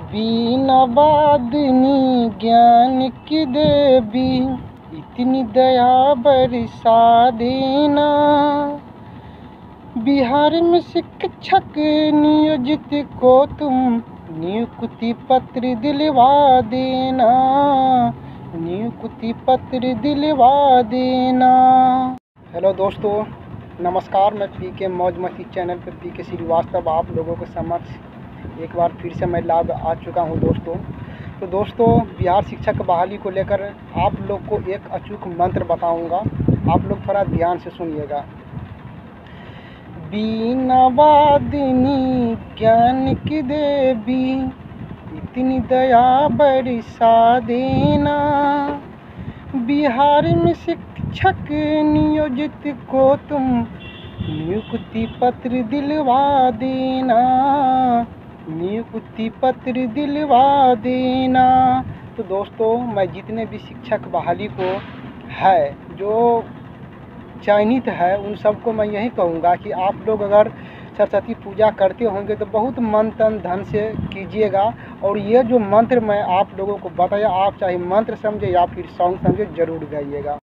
बीना वादिनी ज्ञान की देवी, इतनी दया बरसा देना। बिहार में शिक्षक नियोजित को तुम नियुक्ति पत्र दिलवा देना, नियुक्ति पत्र दिलवा देना। हेलो दोस्तों, नमस्कार। मैं पीके मौज मस्ती चैनल पर पीके श्रीवास्तव आप लोगों के समक्ष एक बार फिर से मैं लाइव आ चुका हूं दोस्तों। तो दोस्तों, बिहार शिक्षक बहाली को लेकर आप लोग को एक अचूक मंत्र बताऊंगा, आप लोग थोड़ा ध्यान से सुनिएगा। बीना वादिनी ज्ञान की देवी, इतनी दया बरसा देना। बिहार में शिक्षक नियोजित को तुम नियुक्ति पत्र दिलवा देना, नियुक्ति पत्र दिलवा देना। तो दोस्तों, मैं जितने भी शिक्षक बहाली को है जो चयनित है उन सबको मैं यही कहूँगा कि आप लोग अगर सरस्वती पूजा करते होंगे तो बहुत मन तन धन से कीजिएगा। और ये जो मंत्र मैं आप लोगों को बताया, आप चाहे मंत्र समझे या फिर सॉन्ग समझे, ज़रूर गाइएगा।